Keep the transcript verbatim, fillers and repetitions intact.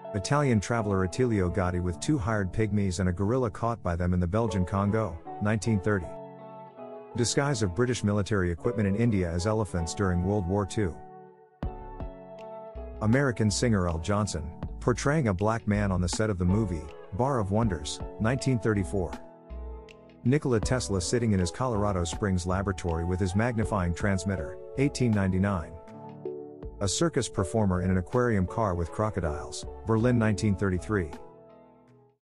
Italian traveler Attilio Gatti with two hired pygmies and a gorilla caught by them in the Belgian Congo, nineteen thirty. Disguise of British military equipment in India as elephants during World War Two. American singer Al Johnson, portraying a black man on the set of the movie, Bar of Wonders, nineteen thirty-four. Nikola Tesla sitting in his Colorado Springs laboratory with his magnifying transmitter, eighteen ninety-nine. A circus performer in an aquarium car with crocodiles, Berlin nineteen thirty-three.